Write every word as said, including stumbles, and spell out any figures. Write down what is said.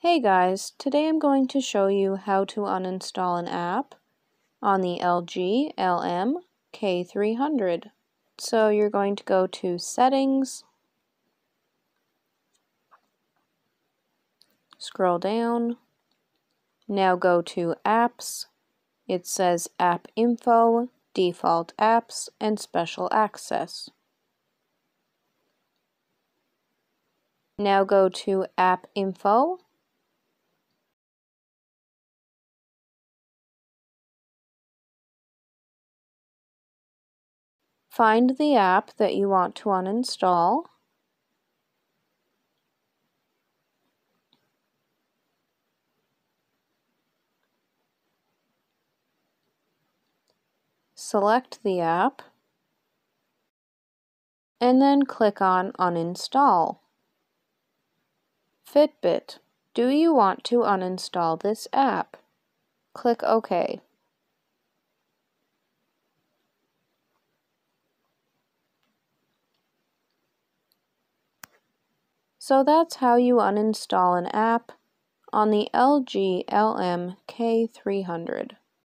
Hey guys, today I'm going to show you how to uninstall an app on the L G L M K three hundred. So you're going to go to Settings, scroll down, now go to Apps. It says App Info, Default Apps, and Special Access. Now go to App Info. Find the app that you want to uninstall. Select the app, and then click on Uninstall. Fitbit. Do you want to uninstall this app? Click OK. So that's how you uninstall an app on the L G L M K three hundred.